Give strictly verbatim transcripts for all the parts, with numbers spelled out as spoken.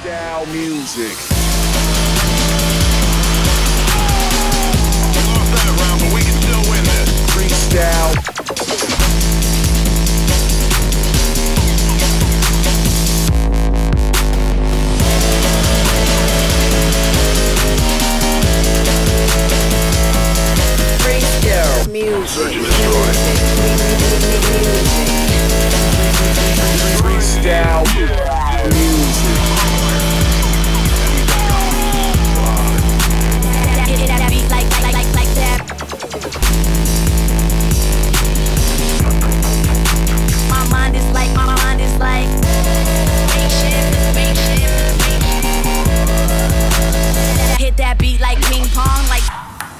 Freestyle music. We lost that round, but we can still win this. Freestyle. Freestyle music. Search and destroy. Freestyle music. That beat like, like, like, like that. My mind is like, my mind is like spaceship, spaceship, spaceship. Hit that beat like ping pong, like.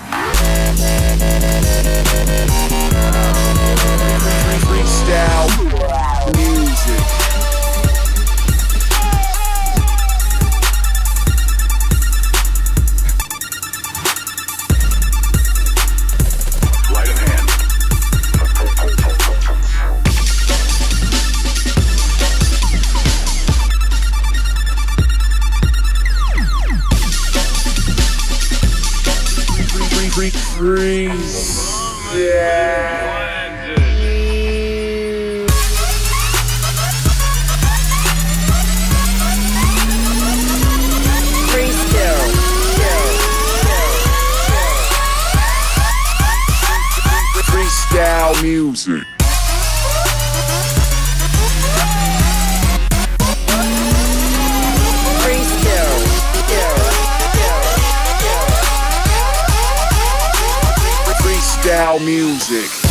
Freestyle music. Light of hand. Free, free, freeze. Yeah. Freestyle. Freestyle music. Freestyle. Freestyle music.